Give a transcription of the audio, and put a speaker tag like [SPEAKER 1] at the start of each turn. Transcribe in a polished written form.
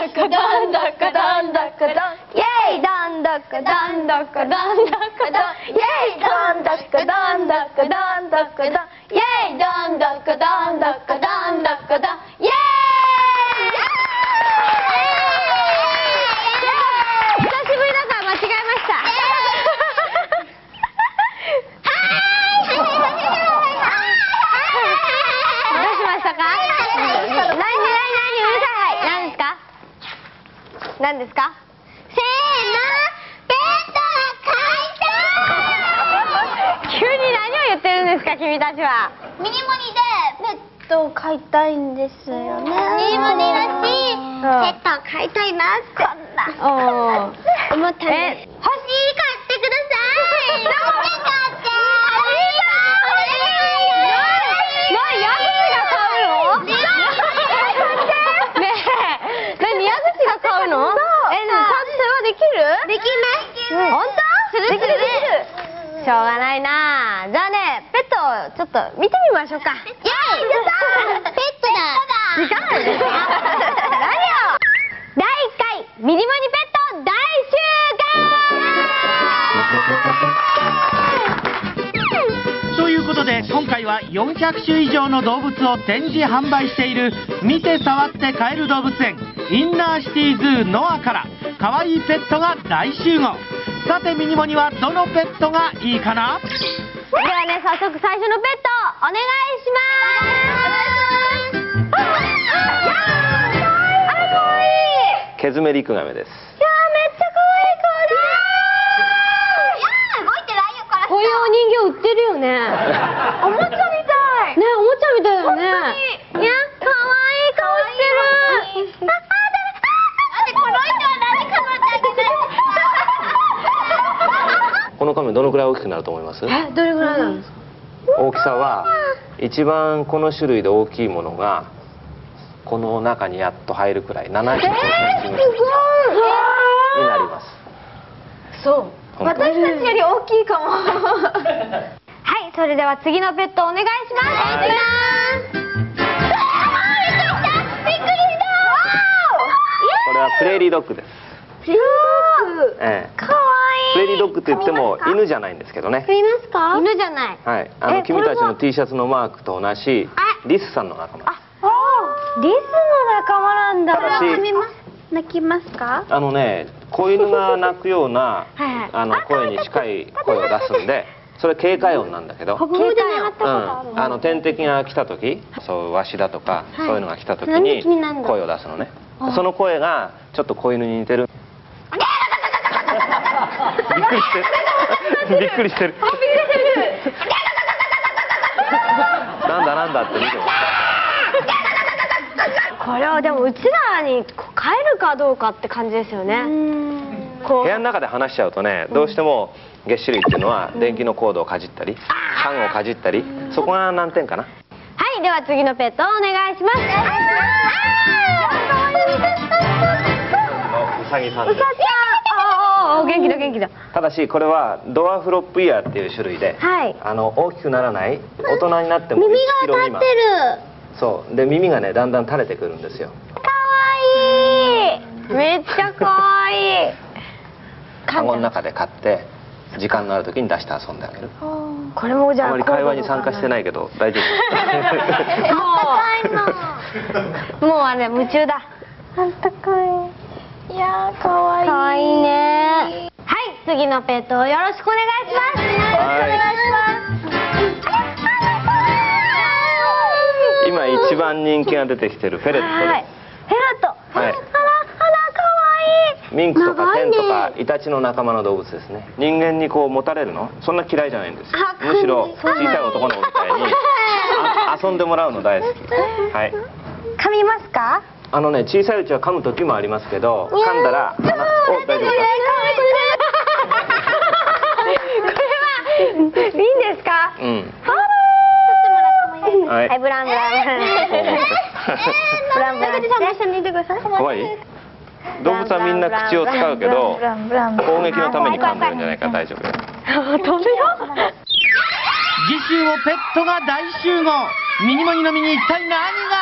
[SPEAKER 1] だかだんだかだんだかだん、イェイだんだかだんだかだんだかだん、イェイだんだかだんだかだんだかだん、イェイだんだかだんだかだんだかだん、イェイ。久しぶりだから間違えました。どうしましたか？何ですか？せーの、ペットが飼いたい。急に何を言ってるんですか、君たちは。
[SPEAKER 2] ミニモニでペットを飼いたいんですよね。ミニモニらしいペットを飼いたいな、こんな思ったんです。欲しい、買ってください。どうか買って。
[SPEAKER 1] できます。本当？できる。しょうがないな。じゃあね、ペットをちょっと見てみましょうか。
[SPEAKER 2] イェイ！ペットだ。
[SPEAKER 1] 違うよね。何よ。第1回ミニモニペット大集
[SPEAKER 3] ということで今回は400種以上の動物を展示販売している見て触って飼える動物園インナーシティズーノアから可愛いペットが大集合。さてミニモニはどのペットがいいかな？
[SPEAKER 1] ではね、早速最初のペットお願いします。あら、かわいい。
[SPEAKER 4] ケズメリクガメです。
[SPEAKER 1] いやー、めっちゃかわいい顔だ。
[SPEAKER 2] 動いてないよ、これ。
[SPEAKER 1] こういうお人形売ってるよね。
[SPEAKER 2] おもちゃみたい。
[SPEAKER 1] ね、おもちゃみたいだよね。いや、かわいい顔してる。
[SPEAKER 4] このカメどのくらい大きくなると思います？
[SPEAKER 1] どれぐらいなんですか？
[SPEAKER 4] 大きさは一番この種類で大きいものがこの中にやっと入るくらい75センチぐらいになります。
[SPEAKER 1] そう。
[SPEAKER 2] 私たちより大きいかも。
[SPEAKER 1] はい、それでは次のペットお願いします。
[SPEAKER 2] びっくりした。
[SPEAKER 4] これはプレーリードッグです。
[SPEAKER 1] プレーリードッグ。
[SPEAKER 4] かわいい。プレーリードッグって言っても犬じゃないんですけどね。
[SPEAKER 1] いますか？犬じゃない。
[SPEAKER 4] はい、君たちの T シャツのマークと同じリスさんの仲間です。
[SPEAKER 1] リスの仲間なんだ。
[SPEAKER 2] 泣きますか？
[SPEAKER 4] 子犬が鳴くような声に近い声を出すんで、それ警戒音なんだけど、
[SPEAKER 1] 警戒音。
[SPEAKER 4] 天敵が来た時、そうワシだとかそういうのが来た時に声を出すのね。その声がちょっと子犬に似てる。びっくりしてる。びっくりしてる。なんだって見ても。
[SPEAKER 1] これはでもうちらに飼えるかどうかって感じですよね。
[SPEAKER 4] 部屋の中で話しちゃうとね、どうしても齧歯類っていうのは電気のコードをかじったり缶をかじったり、そこが難点かな。
[SPEAKER 1] はい、では次のペットをお願いします。
[SPEAKER 4] ウサギさんです。
[SPEAKER 1] 元気だ元気だ。
[SPEAKER 4] ただしこれはドワーフロップイヤーっていう種類で、大きくならない大人になっても1キロ未満。そうで、耳がねだんだん垂れてくるんですよ。
[SPEAKER 1] かわいい。めっちゃかわいい。
[SPEAKER 4] カゴの中で飼って時間のある時に出して遊んであげる。
[SPEAKER 1] これもじゃあ
[SPEAKER 4] あまり会話に参加してないけど大丈
[SPEAKER 1] 夫。もうあれ夢中だ。あったかい。いやー、かわいい。かわいいね。はい、次のペットをよろしくお願いします。よろしくお願いします。
[SPEAKER 4] 今一番人気が出てきてるフェレットです。
[SPEAKER 1] フェレット。はい。あら、かわいい。
[SPEAKER 4] ミンクとかテンとかイタチの仲間の動物ですね。人間にこう持たれるのそんな嫌いじゃないんです。むしろ小さい男の子みたいに遊んでもらうの大好き。はい。
[SPEAKER 1] 噛みますか？
[SPEAKER 4] 小さいうちは噛む時もありますけど、噛んだら大丈夫か？
[SPEAKER 1] これはいいんですか？
[SPEAKER 4] うん。
[SPEAKER 1] はい、ブランブラン。ブランブラン。
[SPEAKER 4] 怖い？動物はみんな口を使うけど、攻撃のために噛んでるんじゃないか。大丈夫。
[SPEAKER 1] 飛べろ。
[SPEAKER 3] 次週もペットが大集合。ミニモニの身に一体何が？